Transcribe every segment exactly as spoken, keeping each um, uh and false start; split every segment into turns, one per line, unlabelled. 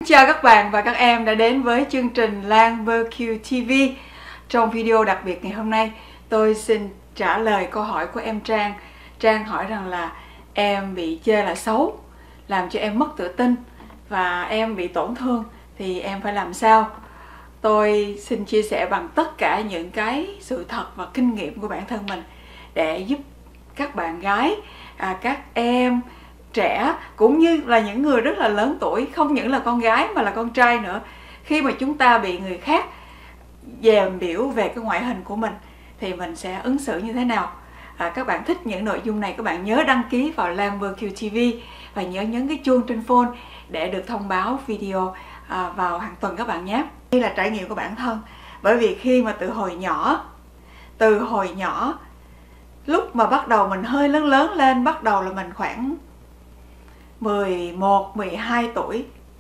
Chào các bạn và các em đã đến với chương trình Lan bê quy ti vi. Trong video đặc biệt ngày hôm nay, tôi xin trả lời câu hỏi của em Trang. Trang hỏi rằng là em bị chê là xấu, làm cho em mất tự tin và em bị tổn thương thì em phải làm sao? Tôi xin chia sẻ bằng tất cả những cái sự thật và kinh nghiệm của bản thân mình để giúp các bạn gái, à, các em trẻ cũng như là những người rất là lớn tuổi, không những là con gái mà là con trai nữa, khi mà chúng ta bị người khác dèm biểu về cái ngoại hình của mình thì mình sẽ ứng xử như thế nào. À, các bạn thích những nội dung này, các bạn nhớ đăng ký vào Lan bê quy ti vi và nhớ nhấn cái chuông trên phone để được thông báo video à, vào hàng tuần các bạn nhé. Đây là trải nghiệm của bản thân, bởi vì khi mà từ hồi nhỏ từ hồi nhỏ lúc mà bắt đầu mình hơi lớn lớn lên, bắt đầu là mình khoảng mười một, mười hai tuổi,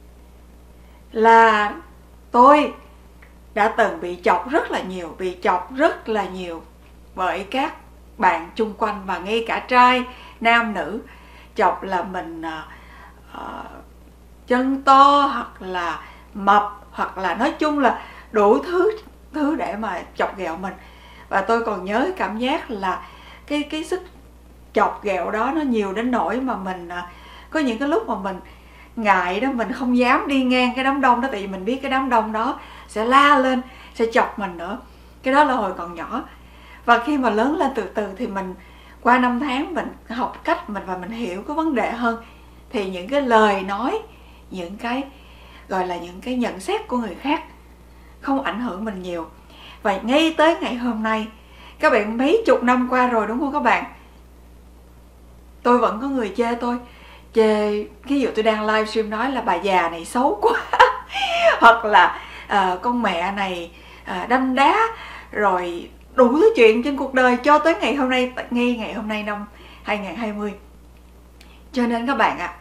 là tôi đã từng bị chọc rất là nhiều, bị chọc rất là nhiều bởi các bạn chung quanh và ngay cả trai, nam, nữ. Chọc là mình uh, uh, chân to hoặc là mập, hoặc là nói chung là đủ thứ thứ để mà chọc ghẹo mình. Và tôi còn nhớ cái cảm giác là cái cái sức chọc ghẹo đó nó nhiều đến nỗi mà mình uh, có những cái lúc mà mình ngại đó, mình không dám đi ngang cái đám đông đó, tại vì mình biết cái đám đông đó sẽ la lên, sẽ chọc mình nữa. Cái đó là hồi còn nhỏ. Và khi mà lớn lên từ từ thì mình qua năm tháng mình học cách mình và mình hiểu cái vấn đề hơn, thì những cái lời nói, những cái gọi là những cái nhận xét của người khác không ảnh hưởng mình nhiều. Và ngay tới ngày hôm nay, các bạn mấy chục năm qua rồi đúng không các bạn, tôi vẫn có người chê tôi. Chê, ví dụ tôi đang livestream nói là bà già này xấu quá hoặc là uh, con mẹ này uh, đanh đá, rồi đủ thứ chuyện trên cuộc đời cho tới ngày hôm nay, ngay ngày hôm nay năm hai nghìn không trăm hai mươi. Cho nên các bạn ạ, à,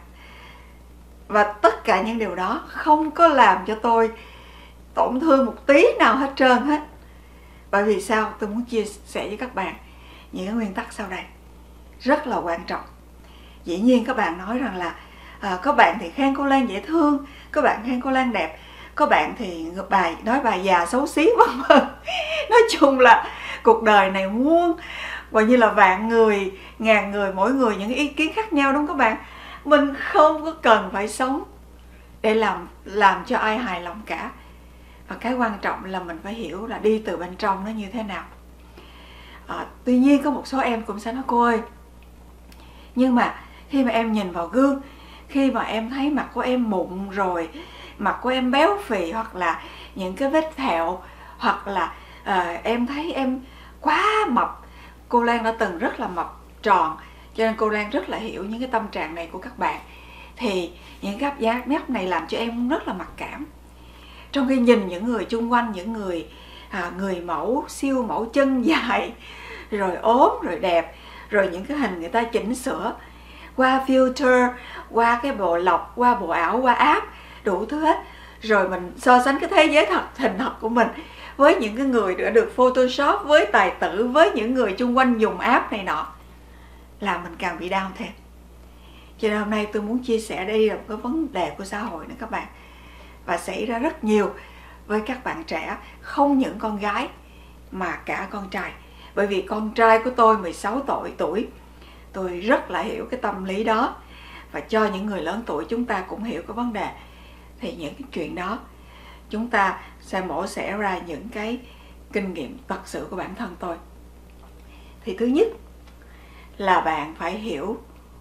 và tất cả những điều đó không có làm cho tôi tổn thương một tí nào hết trơn hết. Bởi vì sao? Tôi muốn chia sẻ với các bạn những nguyên tắc sau đây rất là quan trọng. Dĩ nhiên các bạn nói rằng là à, có bạn thì khen cô Lan dễ thương, có bạn khen cô Lan đẹp, có bạn thì bà nói bà già xấu xí vân vân. Nói chung là cuộc đời này muôn và như là vạn người, ngàn người, mỗi người những ý kiến khác nhau, đúng không các bạn? Mình không có cần phải sống để làm làm cho ai hài lòng cả. Và cái quan trọng là mình phải hiểu là đi từ bên trong nó như thế nào. À, tuy nhiên có một số em cũng sẽ nói cô ơi, nhưng mà khi mà em nhìn vào gương, khi mà em thấy mặt của em mụn rồi, mặt của em béo phì, hoặc là những cái vết thẹo, hoặc là uh, em thấy em quá mập. Cô Lan đã từng rất là mập tròn, cho nên cô Lan rất là hiểu những cái tâm trạng này của các bạn. Thì những cái áp giác này làm cho em rất là mặc cảm. Trong khi nhìn những người chung quanh, những người à, người mẫu, siêu mẫu chân dài, rồi ốm, rồi đẹp, rồi những cái hình người ta chỉnh sửa qua filter, qua cái bộ lọc, qua bộ ảo, qua app, đủ thứ hết. Rồi mình so sánh cái thế giới thật, hình thật của mình với những cái người đã được photoshop, với tài tử, với những người chung quanh dùng app này nọ, làm mình càng bị down thêm. Cho nên hôm nay tôi muốn chia sẻ đây là một cái vấn đề của xã hội nữa các bạn, và xảy ra rất nhiều với các bạn trẻ, không những con gái mà cả con trai. Bởi vì con trai của tôi mười sáu tuổi, tôi rất là hiểu cái tâm lý đó. Và cho những người lớn tuổi chúng ta cũng hiểu cái vấn đề. Thì những cái chuyện đó chúng ta sẽ mổ xẻ ra những cái kinh nghiệm thật sự của bản thân tôi. Thì thứ nhất là bạn phải hiểu,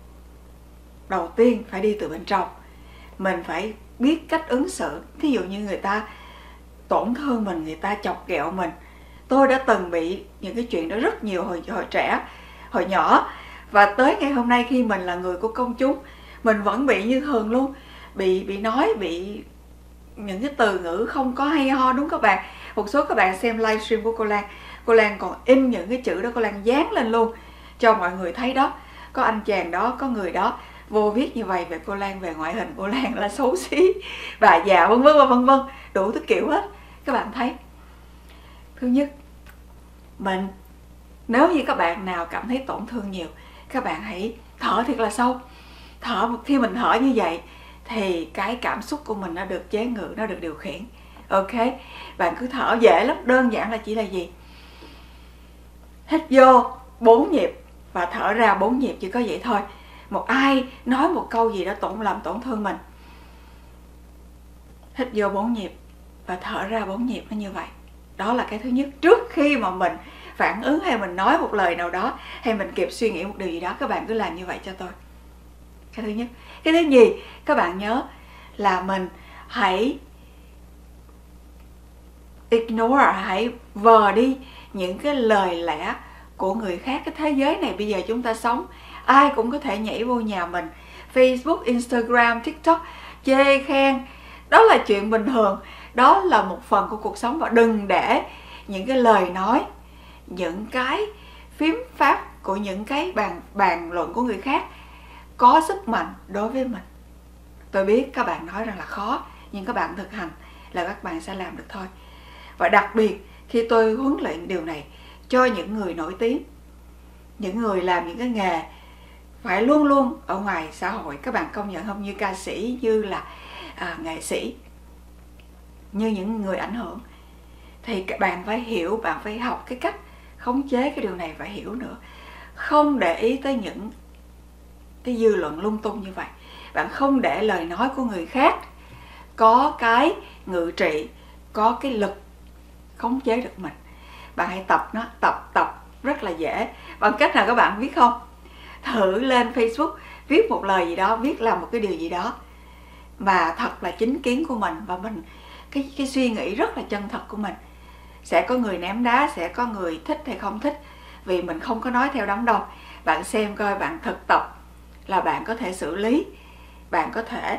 đầu tiên phải đi từ bên trong. Mình phải biết cách ứng xử. Ví dụ như người ta tổn thương mình, người ta chọc ghẹo mình. Tôi đã từng bị những cái chuyện đó rất nhiều hồi, hồi trẻ, hồi nhỏ. Và tới ngày hôm nay khi mình là người của công chúng, mình vẫn bị như thường luôn. Bị bị nói, bị những cái từ ngữ không có hay ho, đúng các bạn. Một số các bạn xem livestream của cô Lan, cô Lan còn in những cái chữ đó, cô Lan dán lên luôn cho mọi người thấy đó. Có anh chàng đó, có người đó vô viết như vậy về cô Lan, về ngoại hình cô Lan là xấu xí, bà già, vân vân vân vân, đủ thứ kiểu hết. Các bạn thấy, thứ nhất, mình nếu như các bạn nào cảm thấy tổn thương nhiều, các bạn hãy thở thiệt là sâu. Thở, khi mình thở như vậy thì cái cảm xúc của mình nó được chế ngự, nó được điều khiển. Ok, bạn cứ thở dễ lắm, đơn giản là chỉ là gì? Hít vô bốn nhịp và thở ra bốn nhịp, chỉ có vậy thôi. Một ai nói một câu gì đó tổn làm tổn thương mình, hít vô bốn nhịp và thở ra bốn nhịp, nó như vậy. Đó là cái thứ nhất. Trước khi mà mình phản ứng hay mình nói một lời nào đó, hay mình kịp suy nghĩ một điều gì đó, các bạn cứ làm như vậy cho tôi. Cái thứ nhất. Cái thứ nhì, các bạn nhớ là mình hãy ignore, hãy vờ đi những cái lời lẽ của người khác. Cái thế giới này bây giờ chúng ta sống, ai cũng có thể nhảy vô nhà mình, Facebook, Instagram, TikTok, chê khen. Đó là chuyện bình thường, đó là một phần của cuộc sống. Và đừng để những cái lời nói, những cái phím pháp của những cái bàn, bàn luận của người khác có sức mạnh đối với mình. Tôi biết các bạn nói rằng là khó, nhưng các bạn thực hành là các bạn sẽ làm được thôi. Và đặc biệt khi tôi huấn luyện điều này cho những người nổi tiếng, những người làm những cái nghề phải luôn luôn ở ngoài xã hội, các bạn công nhận không? Như ca sĩ, như là à, nghệ sĩ, như những người ảnh hưởng, thì các bạn phải hiểu, bạn phải học cái cách khống chế cái điều này, phải hiểu nữa. Không để ý tới những cái dư luận lung tung như vậy. Bạn không để lời nói của người khác có cái ngự trị, có cái lực khống chế được mình. Bạn hãy tập nó, tập tập rất là dễ. Bằng cách nào các bạn biết không? Thử lên Facebook viết một lời gì đó, viết làm một cái điều gì đó mà thật là chính kiến của mình, và mình cái cái suy nghĩ rất là chân thật của mình. Sẽ có người ném đá, sẽ có người thích hay không thích, vì mình không có nói theo đám đông. Bạn xem coi, bạn thực tập là bạn có thể xử lý, bạn có thể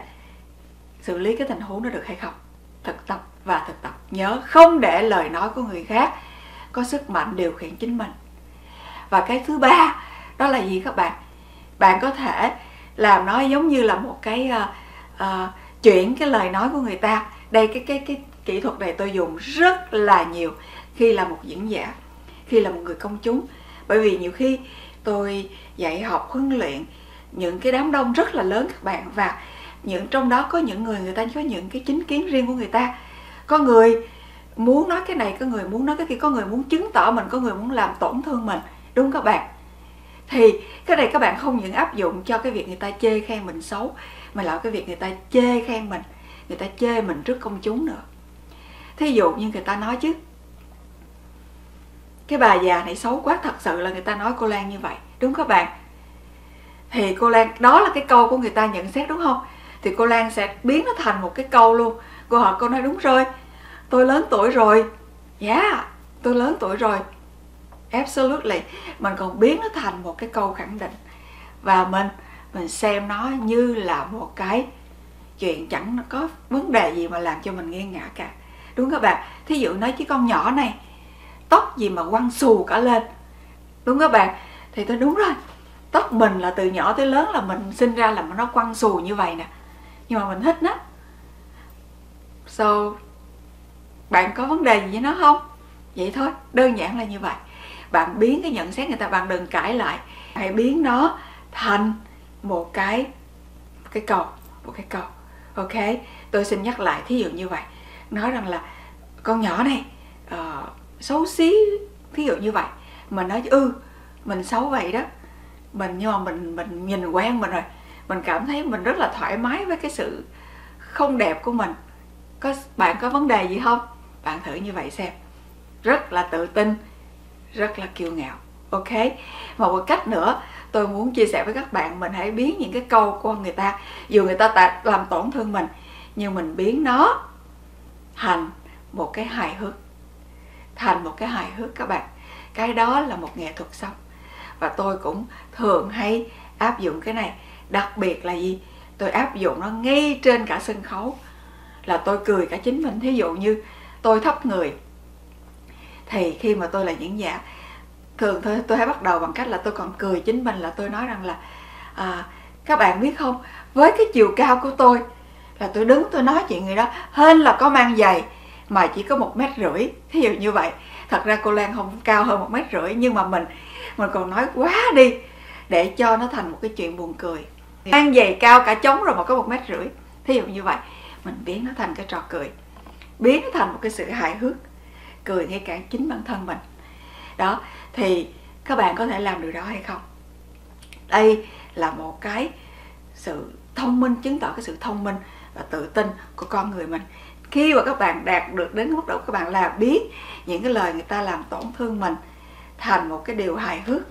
xử lý cái tình huống đó được hay không. Thực tập và thực tập. Nhớ không để lời nói của người khác có sức mạnh điều khiển chính mình. Và cái thứ ba đó là gì các bạn? Bạn có thể làm nó giống như là một cái uh, uh, chuyển cái lời nói của người ta. Đây cái cái cái kỹ thuật này tôi dùng rất là nhiều khi là một diễn giả, khi là một người công chúng. Bởi vì nhiều khi tôi dạy học, huấn luyện những cái đám đông rất là lớn các bạn, và những trong đó có những người người ta có những cái chính kiến riêng của người ta. Có người muốn nói cái này, có người muốn nói cái kia, có người muốn chứng tỏ mình, có người muốn làm tổn thương mình, đúng các bạn? Thì cái này các bạn không những áp dụng cho cái việc người ta chê khen mình xấu, mà là cái việc người ta chê khen mình, người ta chê mình trước công chúng nữa. Thí dụ như người ta nói chứ, cái bà già này xấu quá, thật sự là người ta nói cô Lan như vậy, đúng các bạn? Thì cô Lan, đó là cái câu của người ta nhận xét, đúng không? Thì cô Lan sẽ biến nó thành một cái câu luôn. Cô hỏi, cô nói đúng rồi, tôi lớn tuổi rồi. Yeah, tôi lớn tuổi rồi. Absolutely. Mình còn biến nó thành một cái câu khẳng định. Và mình mình xem nó như là một cái chuyện chẳng có vấn đề gì mà làm cho mình nghiêng ngã cả. Đúng các bạn? Thí dụ nói chứ con nhỏ này, tóc gì mà quăng xù cả lên. Đúng các bạn? Thì tôi đúng rồi. Tóc mình là từ nhỏ tới lớn là mình sinh ra là nó quăng xù như vậy nè. Nhưng mà mình thích nó. So, bạn có vấn đề gì với nó không? Vậy thôi, đơn giản là như vậy. Bạn biến cái nhận xét người ta, bạn đừng cãi lại. Hãy biến nó thành một cái một cái câu, một cái câu. Ok, tôi xin nhắc lại, thí dụ như vậy. Nói rằng là con nhỏ này uh, xấu xí, thí dụ như vậy. Mình nói ừ, mình xấu vậy đó. Mình nhưng mà mình mình nhìn quen mình rồi. Mình cảm thấy mình rất là thoải mái với cái sự không đẹp của mình. Có bạn có vấn đề gì không? Bạn thử như vậy xem. Rất là tự tin, rất là kiêu ngạo. Ok. Một một cách nữa tôi muốn chia sẻ với các bạn, mình hãy biến những cái câu của người ta, dù người ta làm tổn thương mình, nhưng mình biến nó thành một cái hài hước. Thành một cái hài hước các bạn. Cái đó là một nghệ thuật sống. Và tôi cũng thường hay áp dụng cái này. Đặc biệt là gì? Tôi áp dụng nó ngay trên cả sân khấu. Là tôi cười cả chính mình. Thí dụ như tôi thấp người, thì khi mà tôi là diễn giả, thường tôi, tôi hay bắt đầu bằng cách là tôi còn cười chính mình. Là tôi nói rằng là à, các bạn biết không, với cái chiều cao của tôi, là tôi đứng tôi nói chuyện người đó hên là có mang giày mà chỉ có một mét rưỡi. Thí dụ như vậy. Thật ra cô Lan không cao hơn một mét rưỡi, nhưng mà mình mình còn nói quá đi để cho nó thành một cái chuyện buồn cười. Mang giày cao cả trống rồi mà có một mét rưỡi. Thí dụ như vậy, mình biến nó thành cái trò cười, biến nó thành một cái sự hài hước, cười ngay cả chính bản thân mình. Đó, thì các bạn có thể làm điều đó hay không? Đây là một cái sự thông minh, chứng tỏ cái sự thông minh và tự tin của con người mình. Khi mà các bạn đạt được đến mức độ các bạn là biết những cái lời người ta làm tổn thương mình thành một cái điều hài hước,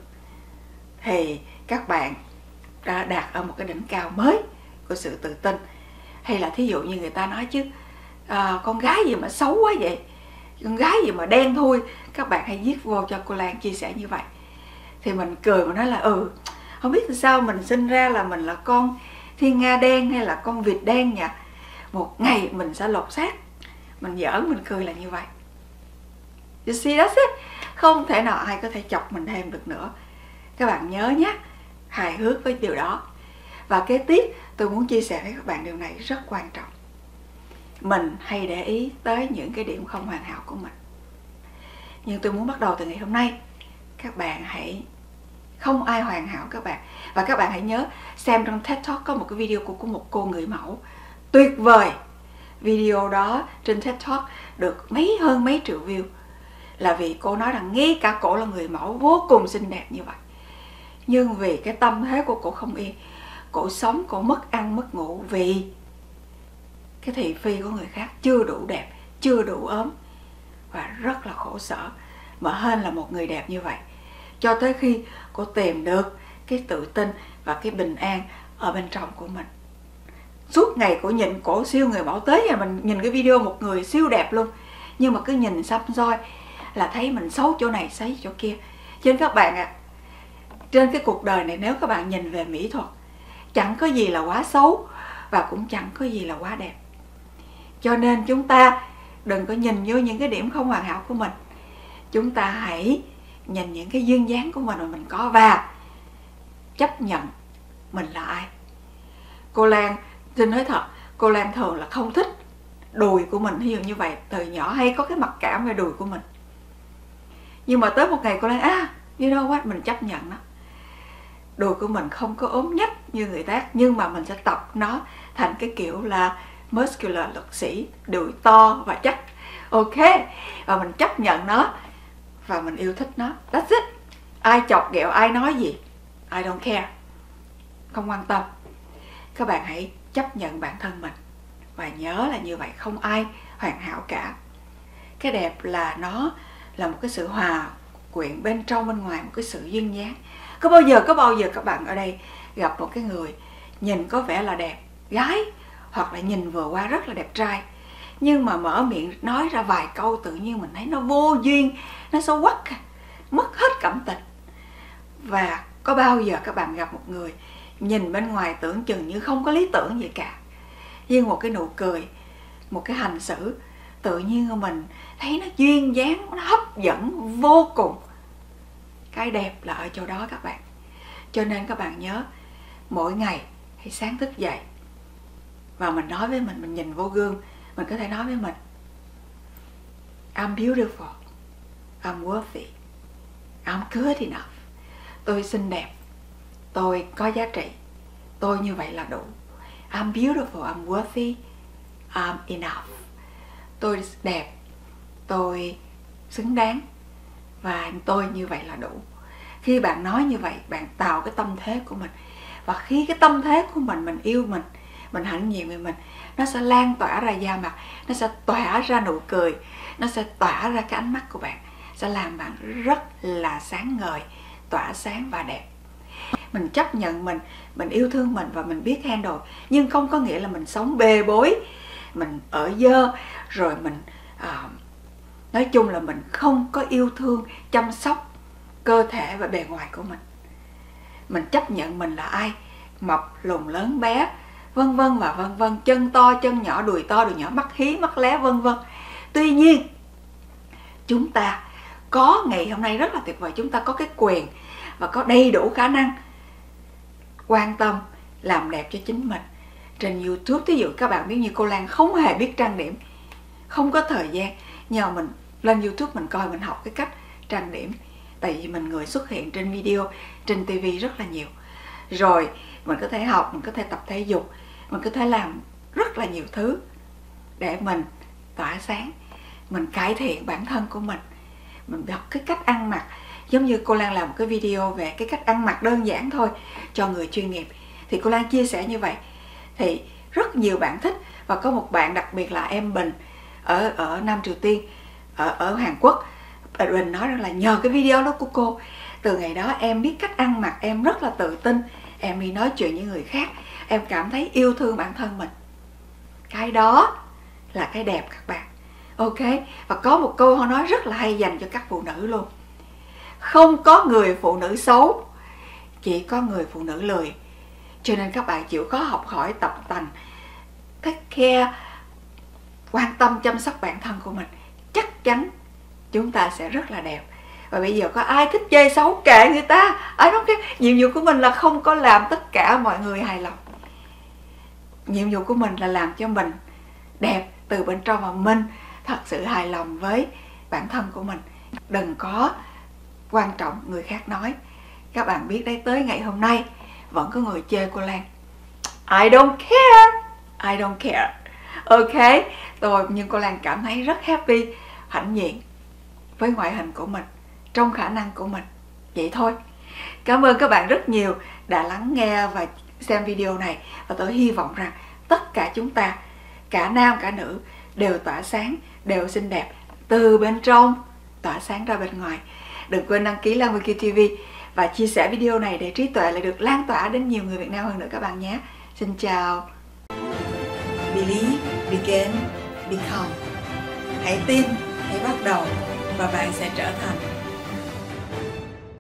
thì các bạn đã đạt ở một cái đỉnh cao mới của sự tự tin. Hay là thí dụ như người ta nói chứ, à, con gái gì mà xấu quá vậy, con gái gì mà đen thui, các bạn hãy viết vô cho cô Lan chia sẻ như vậy. Thì mình cười mà nói là ừ, không biết sao mình sinh ra là mình là con thiên nga đen hay là con vịt đen nhỉ, một ngày mình sẽ lột xác. Mình giỡn, mình cười là như vậy. You see, that's it. Không thể nào ai có thể chọc mình thêm được nữa. Các bạn nhớ nhé, hài hước với điều đó. Và kế tiếp tôi muốn chia sẻ với các bạn điều này rất quan trọng. Mình hay để ý tới những cái điểm không hoàn hảo của mình. Nhưng tôi muốn bắt đầu từ ngày hôm nay, các bạn hãy, không ai hoàn hảo các bạn. Và các bạn hãy nhớ xem trong TED Talk có một cái video của, của một cô người mẫu tuyệt vời. Video đó trên TED Talk được mấy hơn mấy triệu view, là vì cô nói rằng ngay cả cổ là người mẫu vô cùng xinh đẹp như vậy, nhưng vì cái tâm thế của cổ không yên, cổ sống, cổ mất ăn mất ngủ vì cái thị phi của người khác chưa đủ đẹp, chưa đủ ốm, và rất là khổ sở. Mà hên là một người đẹp như vậy, cho tới khi cô tìm được cái tự tin và cái bình an ở bên trong của mình. Suốt ngày cổ nhìn, cổ siêu người mẫu, tới nhà mình nhìn cái video một người siêu đẹp luôn, nhưng mà cứ nhìn xăm soi là thấy mình xấu chỗ này, xấu chỗ kia. Cho nên các bạn ạ, à, trên cái cuộc đời này nếu các bạn nhìn về mỹ thuật, chẳng có gì là quá xấu và cũng chẳng có gì là quá đẹp. Cho nên chúng ta đừng có nhìn vô những cái điểm không hoàn hảo của mình. Chúng ta hãy nhìn những cái duyên dáng của mình mà mình có, và chấp nhận mình là ai. Cô Lan, xin nói thật, cô Lan thường là không thích đùi của mình. Ví dụ như vậy, từ nhỏ hay có cái mặc cảm về đùi của mình. Nhưng mà tới một ngày cô Lan, à, you know what, mình chấp nhận nó. Đùi của mình không có ốm nhách như người ta, nhưng mà mình sẽ tập nó thành cái kiểu là muscular, lực sĩ, đùi to và chắc. Ok, và mình chấp nhận nó và mình yêu thích nó. That's it. Ai chọc ghẹo, ai nói gì, I don't care, không quan tâm. Các bạn hãy chấp nhận bản thân mình, và nhớ là như vậy, không ai hoàn hảo cả. Cái đẹp là nó là một cái sự hòa quyện bên trong bên ngoài, một cái sự duyên dáng. Có bao giờ có bao giờ các bạn ở đây gặp một cái người nhìn có vẻ là đẹp gái, hoặc là nhìn vừa qua rất là đẹp trai, nhưng mà mở miệng nói ra vài câu tự nhiên mình thấy nó vô duyên, nó xấu quắc, mất hết cảm tình. Và có bao giờ các bạn gặp một người nhìn bên ngoài tưởng chừng như không có lý tưởng gì cả, nhưng một cái nụ cười, một cái hành xử tự nhiên mình thấy nó duyên dáng, nó hấp dẫn vô cùng. Cái đẹp là ở chỗ đó các bạn. Cho nên các bạn nhớ, mỗi ngày hãy sáng thức dậy và mình nói với mình, mình nhìn vô gương, mình có thể nói với mình, I'm beautiful, I'm worthy, I'm good enough. Tôi xinh đẹp, tôi có giá trị, tôi như vậy là đủ. I'm beautiful, I'm worthy, I'm enough. Tôi đẹp, tôi xứng đáng, và tôi như vậy là đủ. Khi bạn nói như vậy, bạn tạo cái tâm thế của mình. Và khi cái tâm thế của mình, mình yêu mình, mình hãnh diện về mình, nó sẽ lan tỏa ra da mặt, nó sẽ tỏa ra nụ cười, nó sẽ tỏa ra cái ánh mắt của bạn, sẽ làm bạn rất là sáng ngời, tỏa sáng và đẹp. Mình chấp nhận mình, mình yêu thương mình và mình biết handle. Nhưng không có nghĩa là mình sống bê bối, mình ở dơ, rồi mình à, nói chung là mình không có yêu thương, chăm sóc cơ thể và bề ngoài của mình. Mình chấp nhận mình là ai, mập, lùn, lớn, bé, vân vân và vân vân, chân to, chân nhỏ, đùi to, đùi nhỏ, mắt hí, mắt lé, vân vân. Tuy nhiên, chúng ta có ngày hôm nay rất là tuyệt vời, chúng ta có cái quyền và có đầy đủ khả năng quan tâm làm đẹp cho chính mình. Trên YouTube, ví dụ các bạn biết như cô Lan không hề biết trang điểm, không có thời gian, nhờ mình lên YouTube mình coi, mình học cái cách trang điểm. Tại vì mình người xuất hiện trên video, trên ti vi rất là nhiều. Rồi mình có thể học, mình có thể tập thể dục, mình có thể làm rất là nhiều thứ để mình tỏa sáng, mình cải thiện bản thân của mình. Mình học cái cách ăn mặc, giống như cô Lan làm một cái video về cái cách ăn mặc đơn giản thôi cho người chuyên nghiệp, thì cô Lan chia sẻ như vậy thì rất nhiều bạn thích. Và có một bạn, đặc biệt là em Bình ở ở Nam Triều Tiên, ở ở Hàn Quốc, Bình nói rằng là nhờ cái video đó của cô, từ ngày đó em biết cách ăn mặc, em rất là tự tin, em đi nói chuyện với người khác, em cảm thấy yêu thương bản thân mình. Cái đó là cái đẹp các bạn. Ok, và có một câu họ nói rất là hay dành cho các phụ nữ luôn: không có người phụ nữ xấu, chỉ có người phụ nữ lười. Cho nên các bạn chịu khó học hỏi, tập tành, take care, quan tâm chăm sóc bản thân của mình, chắc chắn chúng ta sẽ rất là đẹp. Và bây giờ có ai thích chơi xấu kệ người ta, ai đó cái nhiệm vụ của mình là không có làm tất cả mọi người hài lòng. Nhiệm vụ của mình là làm cho mình đẹp từ bên trong, và mình thật sự hài lòng với bản thân của mình. Đừng có quan trọng người khác nói. Các bạn biết đấy, tới ngày hôm nay vẫn có người chê cô Lan. I don't care, I don't care. Ok, tôi nhưng cô Lan cảm thấy rất happy, hãnh diện với ngoại hình của mình, trong khả năng của mình. Vậy thôi. Cảm ơn các bạn rất nhiều đã lắng nghe và xem video này. Và tôi hy vọng rằng tất cả chúng ta, cả nam cả nữ, đều tỏa sáng, đều xinh đẹp từ bên trong tỏa sáng ra bên ngoài. Đừng quên đăng ký Lan vê quy ti vi và chia sẻ video này để trí tuệ lại được lan tỏa đến nhiều người Việt Nam hơn nữa các bạn nhé. Xin chào. Believe, begin, become. Hãy tin, hãy bắt đầu và bạn sẽ trở thành